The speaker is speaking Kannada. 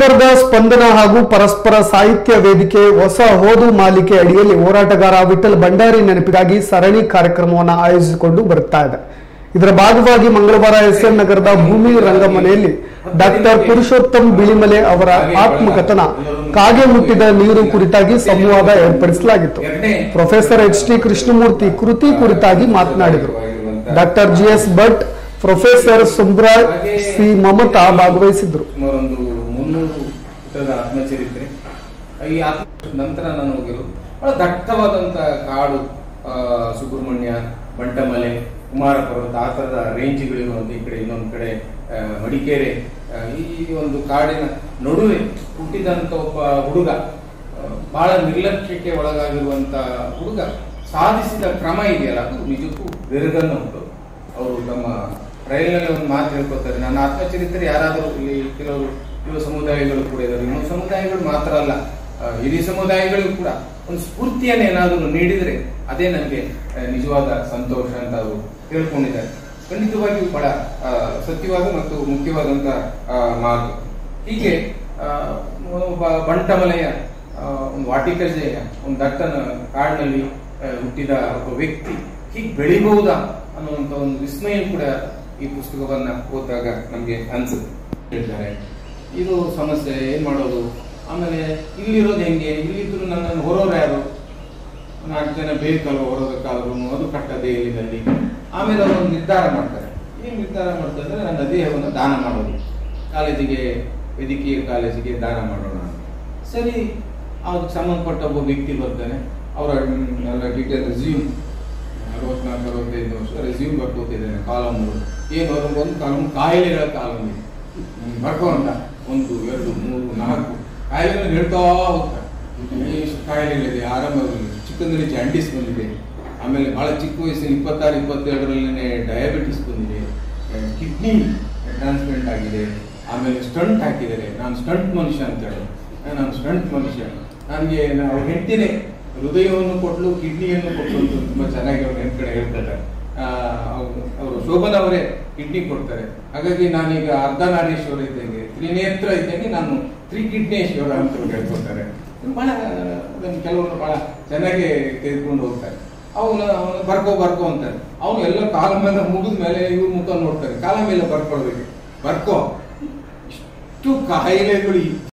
ನಗರದ ಸ್ಪಂದನ ಹಾಗೂ ಪರಸ್ಪರ ಸಾಹಿತ್ಯ ವೇದಿಕೆ ಹೊಸ ಓದು ಮಾಲಿಕೆ ಅಡಿಯಲ್ಲಿ ಹೋರಾಟಗಾರ ವಿಠಲ್ ಭಂಡಾರಿ ನೆನಪಿಗಾಗಿ ಸರಣಿ ಕಾರ್ಯಕ್ರಮವನ್ನು ಆಯೋಜಿಸಿಕೊಂಡು ಬರುತ್ತಾ ಇದೆ. ಇದರ ಭಾಗವಾಗಿ ಮಂಗಳವಾರ ಎಸ್ಎನ್ ನಗರದ ಭೂಮಿ ರಂಗಮನೆಯಲ್ಲಿ ಡಾಕ್ಟರ್ ಪುರುಷೋತ್ತಮ್ ಬಿಳಿಮಲೆ ಅವರ ಆತ್ಮಕಥನ ಕಾಗೆ ಮುಟ್ಟಿದ ನೀರು ಕುರಿತಾಗಿ ಸಂವಾದ ಏರ್ಪಡಿಸಲಾಗಿತ್ತು. Professor HT. ಕೃಷ್ಣಮೂರ್ತಿ ಕೃತಿ ಕುರಿತಾಗಿ ಮಾತನಾಡಿದರು. ಡಾಕ್ಟರ್ ಜಿ.ಎಸ್. ಭಟ್, ಪ್ರೊಫೆಸರ್ ಸುಬ್ರಾಯ್ ಸಿ ಮಮತಾ ಭಾಗವಹಿಸಿದ್ರು. ಆತ್ಮಚರಿತ್ರೆ ಈ ನಂತರ ನಾನು ಹೋಗಿರೋದು ಬಹಳ ದಟ್ಟವಾದಂತ ಕಾಡು, ಸುಬ್ರಹ್ಮಣ್ಯ, ಬಂಟಮಲೆ, ಕುಮಾರ ಪರ್ವತ, ಆ ತರದ ರೇಂಜ್ಗಳಿರುವಂತ ಈ ಕಡೆ ಇನ್ನೊಂದು ಕಡೆ ಮಡಿಕೇರೆ, ಈ ಒಂದು ಕಾಡಿನ ನಡುವೆ ಹುಟ್ಟಿದಂತ ಒಬ್ಬ ಹುಡುಗ, ಬಹಳ ನಿರ್ಲಕ್ಷ್ಯಕ್ಕೆ ಒಳಗಾಗಿರುವಂತ ಹುಡುಗ ಸಾಧಿಸಿದ ಕ್ರಮ ಇದೆಯಲ್ಲ, ಅದು ನಿಜಕ್ಕೂ ಬೆರಗನ್ನ ಉಂಟು. ಅವರು ತಮ್ಮ ರೈಲಿನಲ್ಲಿ ಒಂದು ಮಾತು ಹೇಳ್ಕೊತಾರೆ, ನನ್ನ ಆತ್ಮಚರಿತ್ರೆ ಯಾರಾದರೂ ಇಲ್ಲಿ ಕೆಲವರು ಯುವ ಸಮುದಾಯಗಳು ಕೂಡ ಇದ್ದಾರೆ, ಇನ್ನೊಂದು ಸಮುದಾಯಗಳು ಮಾತ್ರ ಅಲ್ಲ, ಹಿರಿಯ ಸಮುದಾಯಗಳಿಗೂ ಕೂಡ ಒಂದು ಸ್ಫೂರ್ತಿಯನ್ನು ಏನಾದರೂ ನೀಡಿದರೆ ಅದೇ ನನಗೆ ನಿಜವಾದ ಸಂತೋಷ ಅಂತ ಅವರು ಹೇಳ್ಕೊಂಡಿದ್ದಾರೆ. ಖಂಡಿತವಾಗಿಯೂ ಬಹಳ ಸತ್ಯವಾದ ಮತ್ತು ಮುಖ್ಯವಾದಂತ ಮಾತು. ಹೀಗೆ ಬಂಟಮಲೆಯ ಒಂದು ವಾಟಿಕಜೆಯ ಒಂದು ದಟ್ಟನ ಕಾಡಿನಲ್ಲಿ ಹುಟ್ಟಿದ ಒಬ್ಬ ವ್ಯಕ್ತಿ ಹೀಗೆ ಬೆಳಿಬಹುದಾ ಅನ್ನುವಂತ ಒಂದು ವಿಸ್ಮಯ ಕೂಡ ಈ ಪುಸ್ತಕವನ್ನ ಓದಿದಾಗ ನಮ್ಗೆ ಅನ್ಸುತ್ತೆ. ಹೇಳ್ತಾರೆ ಇದು ಸಮಸ್ಯೆ, ಏನ್ ಮಾಡೋದು, ಆಮೇಲೆ ಇಲ್ಲಿರೋದು ಹೆಂಗೆ, ಇಲ್ಲಿದ್ರು ನನ್ನನ್ನು ಹೊರೋರು ಯಾರು, 4 ಜನ ಬೇಕಲ್ವ ಹೊರೋದಕ್ಕಾದ್ರು, ಅದು ಕಟ್ಟ ದೇಹದಲ್ಲಿ. ಆಮೇಲೆ ಅವರು ಒಂದು ನಿರ್ಧಾರ ಮಾಡ್ತಾರೆ. ಏನ್ ನಿರ್ಧಾರ ಮಾಡ್ತಾರೆ ಅಂದ್ರೆ ನನ್ನ ದೇಹವನ್ನು ದಾನ ಮಾಡೋದು, ಕಾಲೇಜಿಗೆ, ವೈದ್ಯಕೀಯ ಕಾಲೇಜಿಗೆ ದಾನ ಮಾಡೋಣ. ಸರಿ, ಅದಕ್ಕೆ ಸಂಬಂಧಪಟ್ಟ ಒಬ್ಬ ವ್ಯಕ್ತಿ ಬರ್ತಾನೆ. ಅವರ ಡೀಟೇಲ್ ರೆಸ್ಯೂಮ್ 64-65 ವರ್ಷ ರೆಸ್ಯೂಮ್ ಬರ್ಕೋತಿದ್ದೇನೆ. ಕಾಲಮ್ಗಳು ಏನು, ಒಂದು ಕಾಲಮ್ ಕಾಯಿಲೆಗಳ ಕಾಲಮ್ ಇದೆ, ಬರ್ಕೋ ಅಂತ 1, 2, 3, 4 ಕಾಯಿಲೆಗಳು ಹೇಳ್ತಾ ಹೋಗ್ತಾರೆ. ಎಷ್ಟು ಕಾಯಿಲೆಗಳಿದೆ, ಆರಂಭದಲ್ಲಿ ಚಿಕ್ಕಂದಲ್ಲಿ ಜಾಂಡೀಸ್ ಬಂದಿದೆ, ಆಮೇಲೆ ಬಹಳ ಚಿಕ್ಕ ವಯಸ್ಸಿನ 26-27 ಡಯಾಬಿಟಿಸ್ ಬಂದಿದೆ, ಕಿಡ್ನಿ ಟ್ರಾನ್ಸ್ಪ್ಲಾಂಟ್ ಆಗಿದೆ, ಆಮೇಲೆ ಸ್ಟಂಟ್ ಹಾಕಿದ್ದಾರೆ. ನಾನು ಸ್ಟಂಟ್ ಮನುಷ್ಯ ಅಂತ ಹೇಳಿ, ನಾನು ಸ್ಟಂಟ್ ಮನುಷ್ಯ. ನನಗೆ ನಾವು ಹೆಂಡ್ತಿನೇ ಹೃದಯವನ್ನು ಕೊಟ್ಟಲು, ಕಿಡ್ನಿಯನ್ನು ಕೊಟ್ಟಲು ಅಂತ ತುಂಬಾ ಚೆನ್ನಾಗಿ ಅವ್ರು ಹೆಣ್ ಕಡೆ ಹೇಳ್ತಾರೆ. ಅವರು ಶೋಭನ್ ಅವರೇ ಕಿಡ್ನಿ ಕೊಡ್ತಾರೆ. ಹಾಗಾಗಿ ನಾನೀಗ ಅರ್ಧನಾರೀಶ್ವರ ಇದ್ದಂಗೆ, ತ್ರಿನೇತ್ರ ಇದ್ದಂಗೆ ನಾನು ತ್ರಿಕಿಡ್ನೇಶ್ವರ ಅಂತ ಹೇಳ್ಕೊಡ್ತಾರೆ. ಬಹಳ ಅದನ್ನು ಕೆಲವರು ಬಹಳ ಚೆನ್ನಾಗಿ ತೆಗೆದುಕೊಂಡು ಹೋಗ್ತಾರೆ. ಅವನು ಬರ್ಕೋ ಅಂತಾರೆ. ಅವನು ಎಲ್ಲ ಕಾಲ ಮೇಲೆ ಮುಗಿದ ಮೇಲೆ ಇವ್ರ ಮುಖ ನೋಡ್ತಾರೆ, ಕಾಲ ಮೇಲೆ ಬರ್ಕೊಳ್ಳೋದಕ್ಕೆ ಬರ್ಕೋ. ಇಷ್ಟು ಕಾಯಿಲೆಗಳು